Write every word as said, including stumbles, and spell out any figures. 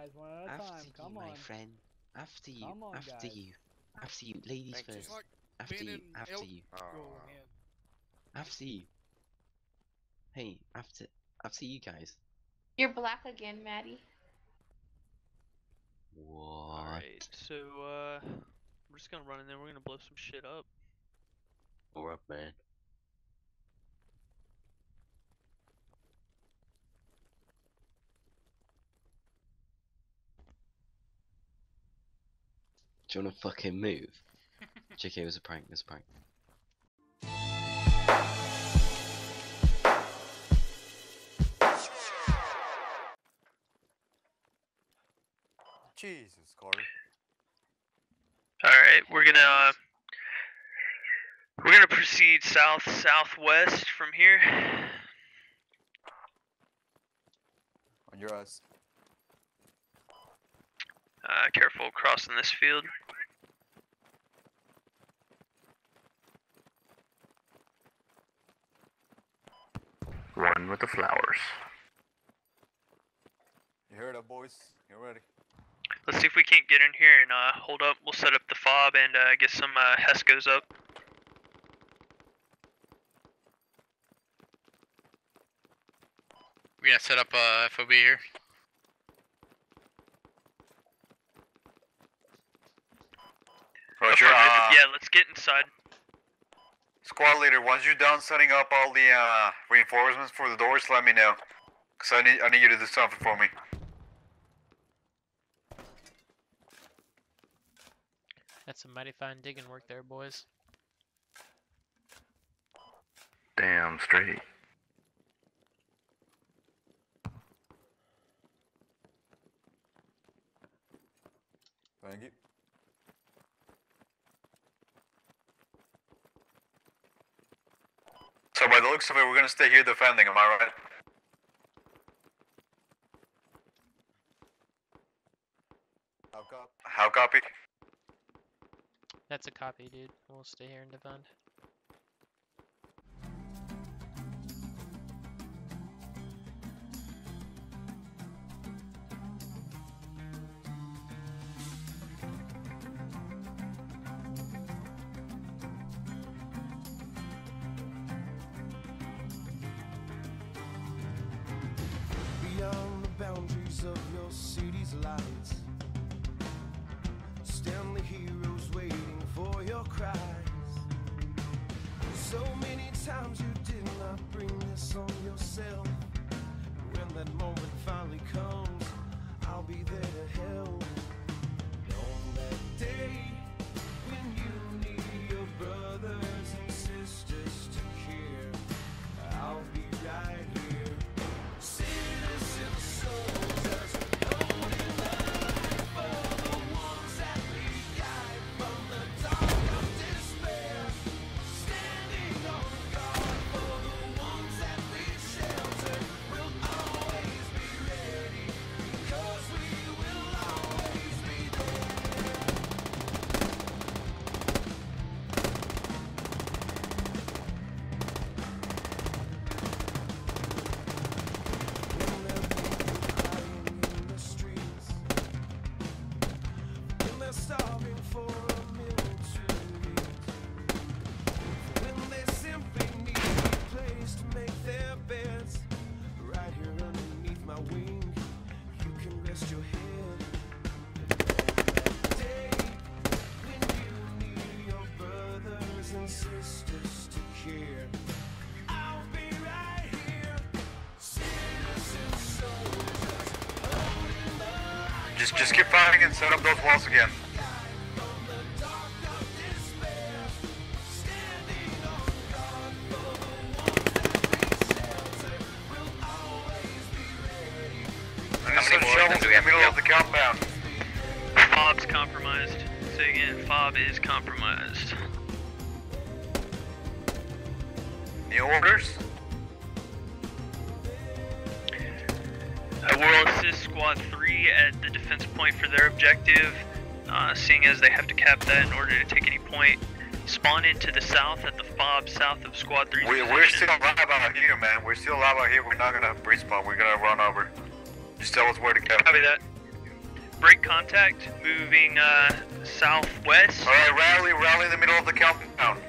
guys, one at a After time. you, Come my on. friend. After you. Come on, after guys. you. After you. Ladies Thank first. you. Like After being you. in After El- you. Go ahead. After you. Hey, after after you guys. You're black again, Maddie. What? Alright, so uh we're just gonna run in there, we're gonna blow some shit up. We're up, man. Do you wanna fucking move? J K, it was a prank, it was a prank. Jesus, Corey. Alright, we're gonna uh we're gonna proceed south southwest from here. On your eyes. Uh careful crossing this field. One with the flowers. You heard it, boys. You're ready. Let's see if we can't get in here and uh hold up. We'll set up the fob and uh get some uh Hescos up. We gonna set up uh, F O B here. Roger, uh, Yeah, let's get inside. squad leader, once you're done setting up all the uh, reinforcements for the doors, let me know. Cause I need I need you to do something for me. That's some mighty fine digging work there, boys. Damn straight. Thank you. So by the looks of it, we're gonna stay here defending, am I right? How copy? How copy? That's a copy, dude. We'll stay here and defend. Beyond the boundaries of your city's lights stand the heroes waiting for your cries. So many times you did not bring this on yourself. When that moment finally comes, I'll be there to help. And on that day when you need your brothers and sisters to care, I'll be right here. Citizen soldiers, holding the light for the ones that we guide from the dark of despair. Standing on guard for the ones that we shelter. We'll always be ready, because we will always be there. When there are people crying in the streets, when they're starving for a meal to eat, when they simply need a place to make their beds, right here underneath my wing, you can rest your head. And on that day when you need your brothers and sisters to care, I'll be right here. Citizen soldiers, holding the light Just just keep fighting and set up those walls again. from the dark of despair. Standing on guard for the ones that we shelter. We'll always be ready. And there's some shovels in the middle of the compound. Fob's compromised. Say again, fob is compromised. New orders? I will assist Squad three at the defense point for their objective, uh, seeing as they have to cap that in order to take any point. Spawn into the south at the fob south of Squad three's We, position. we're still alive out here, man. We're still alive out here. We're not gonna respawn. We're gonna run over. Just tell us where to go. Copy that. break contact, moving uh, southwest. Alright, rally, rally in the middle of the compound.